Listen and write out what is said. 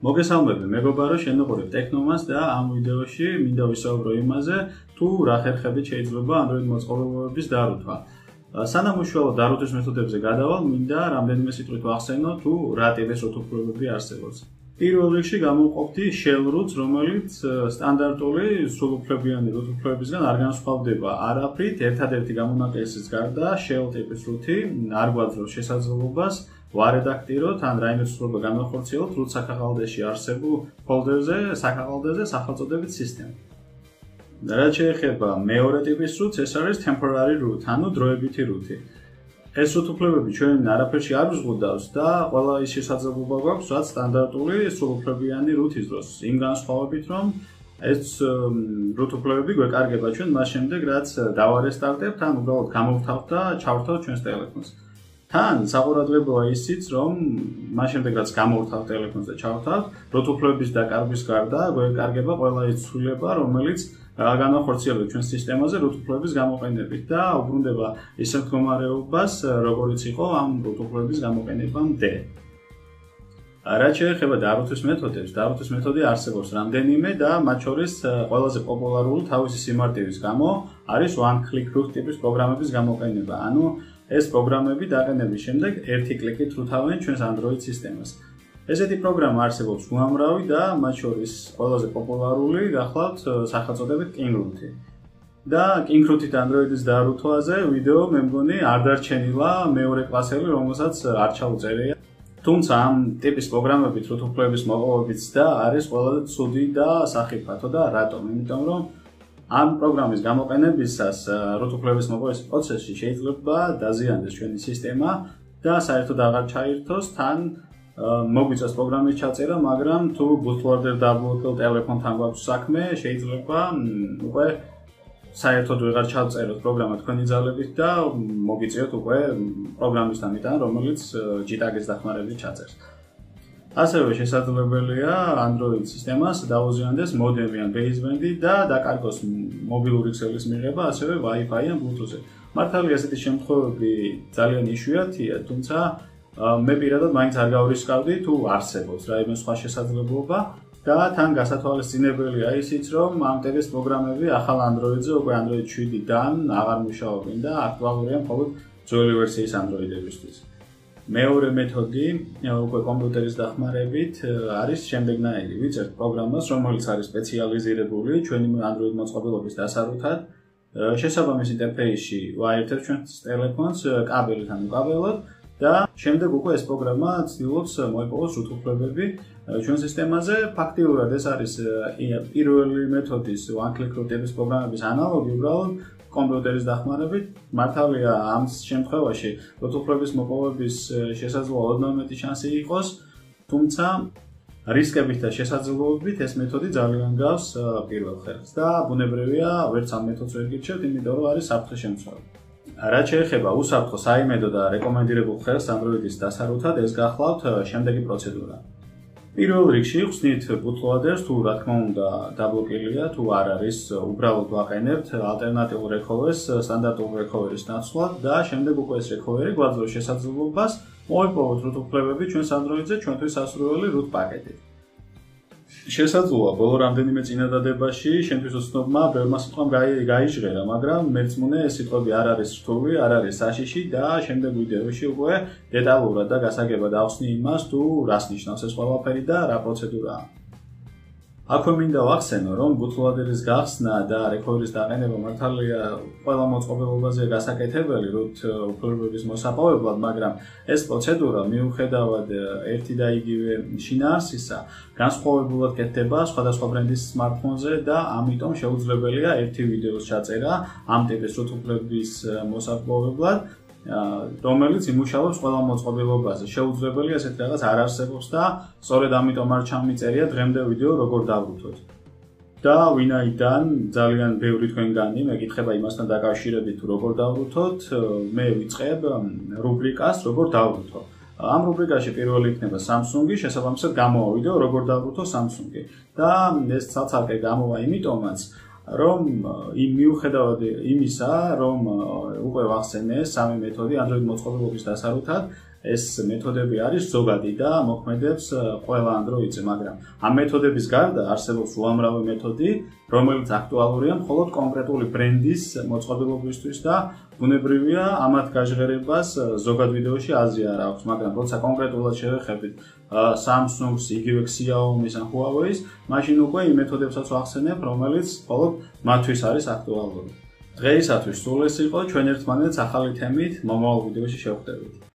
მოგესალმები, მეგობარო, შენოყურებ ტექნომას და ამ ვიდეოში მინდა ვისაუბრო იმაზე, თუ რა ხერხებით შეიძლება Android მოწყობილობების დარუთვა. სანამ უშუალოდ დარუთვის მეთოდებზე გადავალ, მინდა რამდენიმე სიტყვით ვახსენო, თუ რა ტიპის რუთუფლებები არსებობს. პირველ რიგში გამოვყოფდი shell roots, რომელიც სტანდარტული სრულუფლებიანი რუთუფლებებისგან არ განსხვავდება არაფრით, ერთადერთი გამონაკლისის გარდა shell ტიპის რუთი არ გვაძლევს შესაძლებლობას ვარედაქტიროთ ან რაიმე ცვლილება განახორციელოთ root საქაღალდეში არსებულ ფოლდერზე, საქაღალდეზე სახელწოდებით system. რაც შეეხება მეორე ტიპის root, ეს არის temporary root, ანუ დროებითი რუთი. ეს რუთუფლებები ჩვენ არაფერში არ ვზღუდავს და ყველა ის შესაძლებლობა გვაქვს, რაც სტანდარტული სრულუფლებიანი რუთის დროს. იმ განსხვავებით, რომ ეს რუთუფლებები გვეკარგება ჩვენ მას შემდეგ, რაც დავარესტარტებთ, ან უბრალოდ გამოვთავთ და ჩავრთავთ ჩვენს ტელეფონს. თან საყურადღებოა ისიც, რომ მას შემდეგ, რაც გამოვთავთ ტელეფონს და ჩავრთავთ, რუთუფლებების დაკარგვის გარდა გვეკარგება ყველა ის ცვლილება, რომელიც განახორციელებთ ჩვენ სისტემაზე რუთუფლების გამოყენებით და უბრუნდება ისეთ მდგომარეობას, როგორიც იყო ამ რუთუფლების გამოყენებამდე. რაც შეეხება დარუთვის მეთოდებს, დარუთვის მეთოდი არსებობს რამდენიმე და მათ შორის ყველაზე პოპულარული თავისი სიმარტივის გამო არის one-click root ტიპის პროგრამების გამოყენება. ანუ ეს პროგრამები დაყენების შემდეგ ერთი კლიკით რუთავენ ჩვენს Android სისტემას. ესეთი პროგრამა არსებობს უამრავი და მათ შორის ყველაზე პოპულარული გახლავთ სახელწოდებით KingRoot-ი. და KingRoot-ით Android-ის დარუთვაზე ვიდეო მე მგონი არ დარჩენილა მეორე კლასელი, რომელსაც არ ჩაუწერია. თუმცა ამ ტიპის პროგრამებით რუთუფლების მოყოლებით და არის ყველაზე ცუდი და სახიფათო და რატომ? იმიტომ რომ ამ პროგრამის გამოყენებისას რუთუფლების მოყოლის პროცესში შეიძლება დაზიანდეს ჩვენი სისტემა და საერთოდ აღარ ჩაირთოს თან მოგვიწევს პროგრამის ჩაწერა, მაგრამ თუ bootloader დაბლოკილ ტელეფონთან გვაქვს საქმე, შეიძლება უკვე საერთოდ ვეღარ ჩავწეროთ პროგრამა თქვენი ძალებით და მოგიწევთ უკვე პროგრამისთან მიტანა, რომელიც JIT-ის დახმარებით ჩაწერს. ასევე შესაძლებელია Android სისტემას დაუზიანდეს მოდემი ან baseband-ი და დაკარგოს მობილური ქსელის მიღება, ასევე Wi-Fi ან Bluetooth-ი. მართალია ესეთი შემთხვევები ძალიან იშვიათია, თუმცა მე პირადად მაინც არ გავრისკავდი თუ არსებობს რაიმე სხვა შესაძლებლობა და თან გასათვალისწინებელია ისიც, რომ ამ ტიპის პროგრამები ახალ Android-ზე უკვე Android 7-დან აღარ მუშაობენ და აქტუალურია მხოლოდ ძველი ვერსიის Android-ებისთვის. მეორე მეთოდი უკვე კომპიუტერის დახმარებით არის შემდეგნაირი. ვიწერთ პროგრამას, რომელიც არის სპეციალიზირებული ჩვენი Android მოწყობილობის დასარუთად. შესაბამის ინტერფეისში ვაერთებთ ჩვენს ტელეფონს კაბელით ან უკაბელოდ და შემდეგ უკვე ეს პროგრამა ცდილობს მოიპოვოს რუთუფლებები ჩვენ სისტემაზე. ფაქტიურად ეს არის პირველი მეთოდის one-click root ტიპის პროგრამების ანალოგი, უბრალოდ კომპიუტერის დახმარებით. მართალია ამ შემთხვევაში რუთუფლების მოპოვების შესაძლოა ოდნავ მეტი შანსი იყოს, თუმცა რისკებით და შესაძლებლობებით ეს მეთოდი ძალიან გავს პირველ ხერხს და ბუნებრივია ვერც ამ მეთოდს ვერ გირჩევთ, იმიტომ რომ არის საფრთხე შემცველი. რაც შეეხება უსაფრთხო საიმედო და რეკომენდირებულ ხერხს Android-ის დასარუთად, ეს გახლავთ შემდეგი პროცედურა. პირველ რიგში ხსნით bootloader-ს, თუ რა თქმა უნდა დაბლოკილია, თუ არ არის, უბრალოდ ვაყენებთ ალტერნატიულ recovery-ს სტანდარტულ recovery-ის ნაცვლად და შემდეგ უკვე ეს recovery გვაძლევს შესაძლებლობას მოიპოვოთ რუთუფლებები ჩვენს Android-ზე ჩვენთვის ასურველი root პაკეტით. შესაძლოა ბოლო რამდენიმე წინადადებაში შენთვის უცნობმა ბევრმა სიტყვამ გაიჟღერა, მაგრამ მერწმუნე ეს სიტყვები არ არის რთული, არ არის საშიში და შემდეგ ვიდეოში უკვე დეტალურად და გასაგებად ავხსნი იმას, თუ რას ნიშნავს ეს ყველაფერი და რა პროცედურაა. აქვე მინდა ვახსენო, რომ bootloader-ის გახსნა და recovery-ის დაყენება მართალია ყველა მოწყობილობაზე გასაკეთებელი რუთუფლების მოსაპოვებლად, მაგრამ ეს პროცედურა მიუხედავად ერთი და იგივე შინაარსისა განსხვავებულად კეთდება სხვადასხვა ბრენდის smartphone-ზე და ამიტომ შეუძლებელია ერთი ვიდეოს ჩაწერა ამ ტიპის რუთუფლების მოსაპოვებლად, რომელიც იმუშავებს ყველა მოწყობილობაზე. შეუძლებელია ესეთი რაღაც არ არსებობს და სწორედ ამიტომ არ ჩამიწერია დღემდე ვიდეო როგორ დავრუთოთ. და ვინაიდან ძალიან ბევრი თქვენგანი მეკითხება იმასთან დაკავშირებით თუ როგორ დავრუთოთ, მე ვიწყებ რუბრიკას როგორ დავრუთო. ამ რუბრიკაში პირველი იქნება Samsung-ი, შესაბამისად გამოვა ვიდეო როგორ დავრუთო Samsung-ი. და ეს ცალ-ცალკე გამოვა იმიტომაც რომ მიუხედავად იმისა, რომ უკვე ვახსენე სამი მეთოდი Android მოწყობილობის დასარუთად, ეს მეთოდები არის ზოგადი და მოქმედებს ყველა Android-ზე, მაგრამ ამ მეთოდების გარდა არსებობს უამრავი მეთოდი, რომელიც აქტუალურია მხოლოდ კონკრეტული ბრენდის მოწყობილობისთვის და ბუნებრივია ამათ გაჟღერებას ზოგად ვიდეოში აზრი არ აქვს, მაგრამ როცა კონკრეტულად შევეხებით Samsung-ს, იგივე Xiaomi-ს ან Huawei-ს, მაშინ უკვე იმ მეთოდებსაც ვახსენებ, რომელიც მხოლოდ მათთვის არის აქტუალური. დღეისათვის სულ ეს იყო, ჩვენ ერთმანეთს ახალი თემით მომავალ ვიდეოში შევხვდებით.